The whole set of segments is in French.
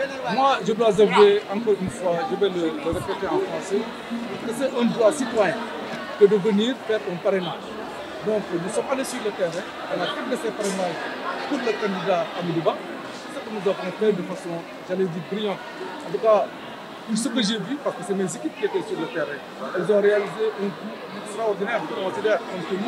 Moi, je dois avouer, encore une fois, je vais le répéter en français, que c'est un droit citoyen que de venir faire un parrainage. Donc, nous sommes allés sur le terrain, on a fait de ces parrainages pour le candidat Amadou Ba, ce que nous avons fait de façon, j'allais dire, brillante. En tout cas, pour ce que j'ai vu, parce que c'est mes équipes qui étaient sur le terrain, elles ont réalisé un coup extraordinaire, je considère, compte tenu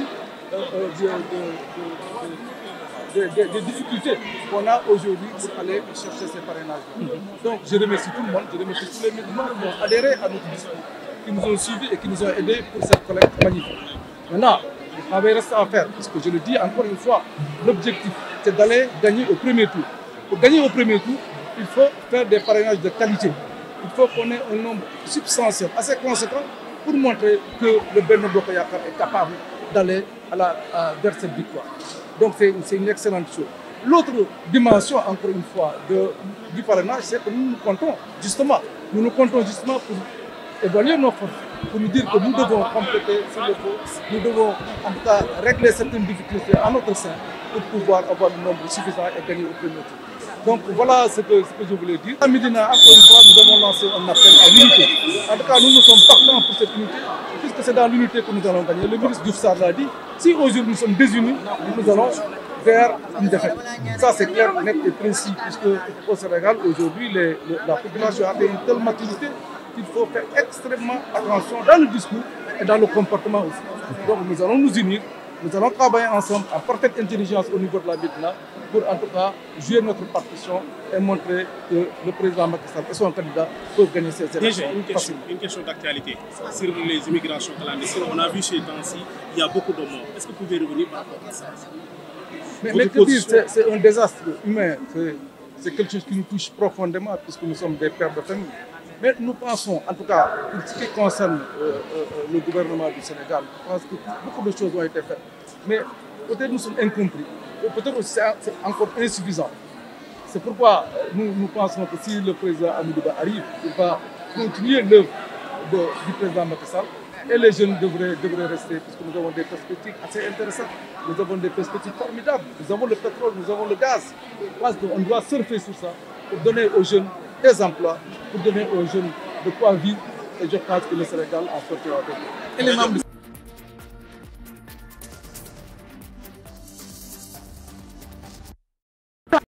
des difficultés qu'on a aujourd'hui pour aller chercher ces parrainages. Donc je remercie tout le monde, je remercie tous les musulmans qui ont adhéré à notre discours, qui nous ont suivis et qui nous ont aidés pour cette collecte magnifique. Maintenant, le travail reste à faire, parce que je le dis encore une fois, l'objectif c'est d'aller gagner au premier tour. Pour gagner au premier tour, il faut faire des parrainages de qualité. Il faut qu'on ait un nombre substantiel, assez conséquent, pour montrer que le Benno Bokk Yakaar est capable d'aller vers cette victoire. Donc c'est une excellente chose. L'autre dimension, encore une fois, du parrainage, c'est que nous nous comptons justement pour évaluer nos forces, pour nous dire que nous devons compléter s'il le faut, nous devons en tout cas régler certaines difficultés à notre sein pour pouvoir avoir un nombre suffisant et gagner au premier tour. Donc voilà ce que je voulais dire. À Médina, encore une fois, nous avons lancé un appel à l'unité. En tout cas, nous sommes partants pour cette unité, puisque c'est dans l'unité que nous allons gagner. Le ministre Diouf Sarr l'a dit, si aujourd'hui nous sommes désunis, nous allons vers une défaite. Ça c'est clair, net et précis, puisque au Sénégal, aujourd'hui, la population a atteint une telle maturité qu'il faut faire extrêmement attention dans le discours et dans le comportement aussi. Donc nous allons nous unir, nous allons travailler ensemble en parfaite intelligence au niveau de la Médina pour en tout cas jouer notre partition et montrer que le président Macky Sall et son candidat peuvent gagner ces élections. Déjà, une question d'actualité sur les immigrations clandestines. On a vu chez Dancy, il y a beaucoup de morts. Est-ce que vous pouvez revenir par rapport à ça? Mais que dire, c'est un désastre humain. C'est quelque chose qui nous touche profondément puisque nous sommes des pères de famille. Mais nous pensons, en tout cas, pour ce qui concerne le gouvernement du Sénégal, je pense que beaucoup de choses ont été faites. Mais peut-être nous sommes incompris. Peut-être aussi c'est encore insuffisant. C'est pourquoi nous pensons que si le président Amadou Ba arrive, il va continuer l'œuvre du président Macky Sall. Et les jeunes devraient rester, puisque nous avons des perspectives assez intéressantes. Nous avons des perspectives formidables. Nous avons le pétrole, nous avons le gaz. Je pense qu'on doit surfer sur ça pour donner aux jeunes des emplois, pour donner aux jeunes de quoi vivre. Et je pense que le Sénégal en sortira.